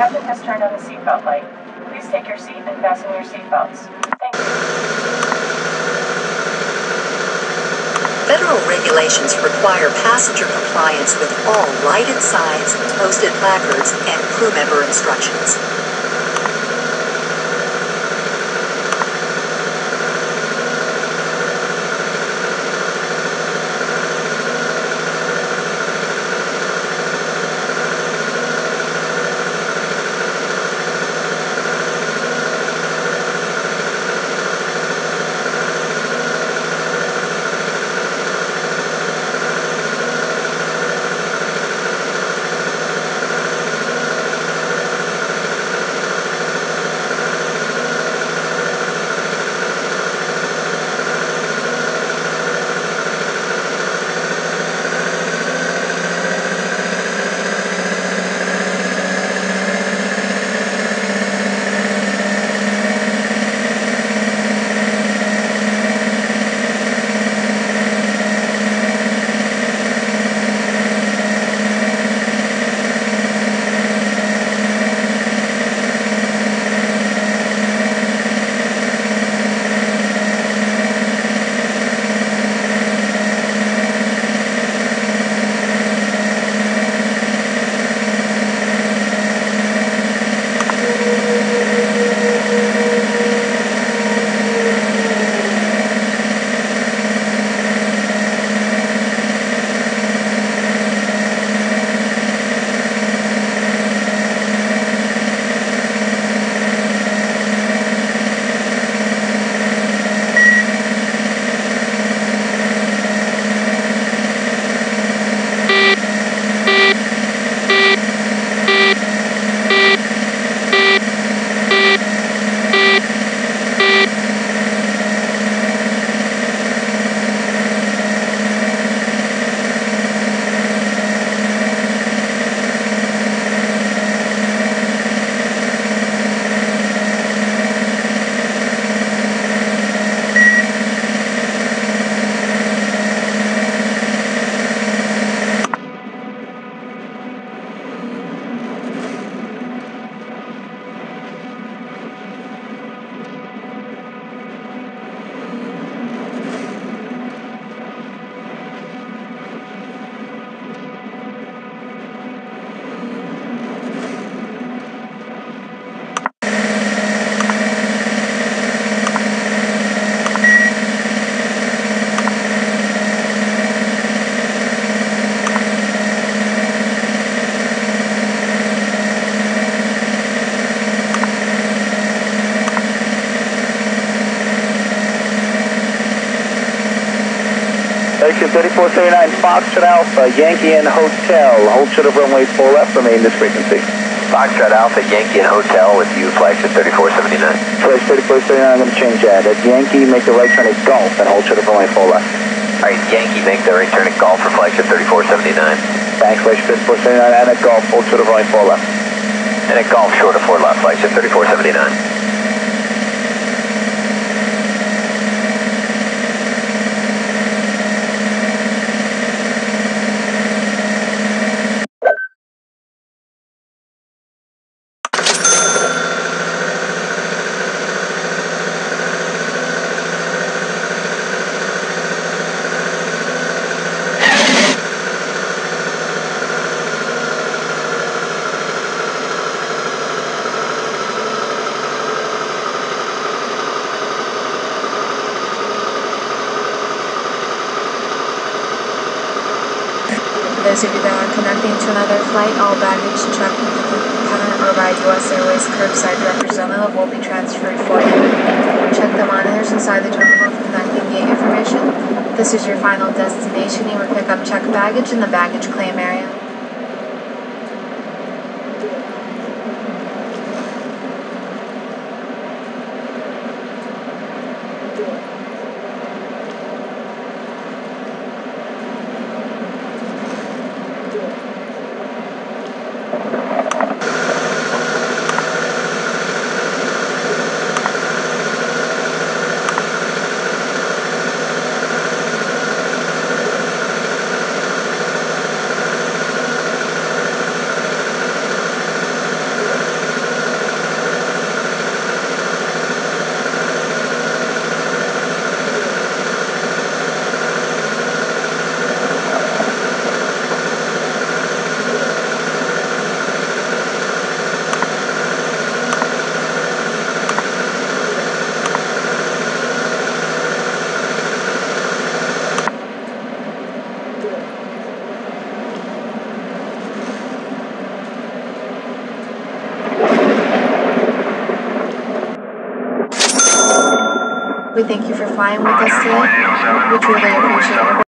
captain has turned on the seatbelt light. Please take your seat and fasten your seatbelts. Thank you. Federal regulations require passenger compliance with all lighted signs, posted placards, and crew member instructions. Station 3479 Foxtrot Alpha, Yankee and Hotel. Hold short of runway 4 left, remain this frequency. Foxtrot Alpha, Yankee and Hotel with you, flagship 3479. Flight 3479, I'm going to change that. At Yankee, make the right turn at Golf and hold short of runway 4 left. Alright, Yankee, make the right turn at Golf for flagship 3479. Thanks, flagship 3479, and at Golf, hold short of runway 4 left. And at Golf, short of 4 left, flagship 3479. For those of you that are connecting to another flight, all baggage checked with the Canada or by U.S. Airways curbside representative will be transferred for you. Check the monitors inside the terminal for connecting gate information. This is your final destination. You will pick up checked baggage in the baggage claim area. We thank you for flying with us today. We truly appreciate it.